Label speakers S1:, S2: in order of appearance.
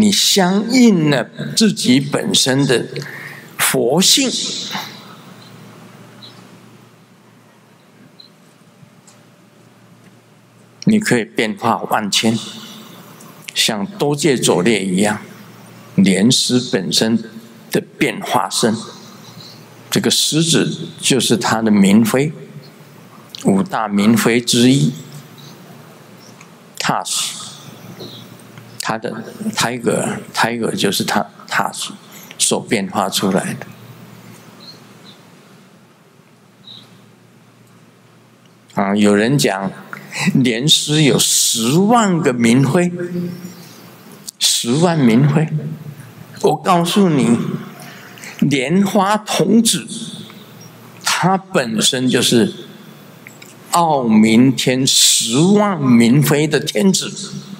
S1: 你相应了自己本身的佛性，你可以变化万千，像多界左列一样，莲师本身的变化身。这个狮子就是它的明妃，五大明妃之一。踏实，它的Tiger就是它踏实所变化出来的。有人讲莲师有10万个明妃，10万明妃。我告诉你，莲花童子，它本身就是傲明天10万明妃的天子。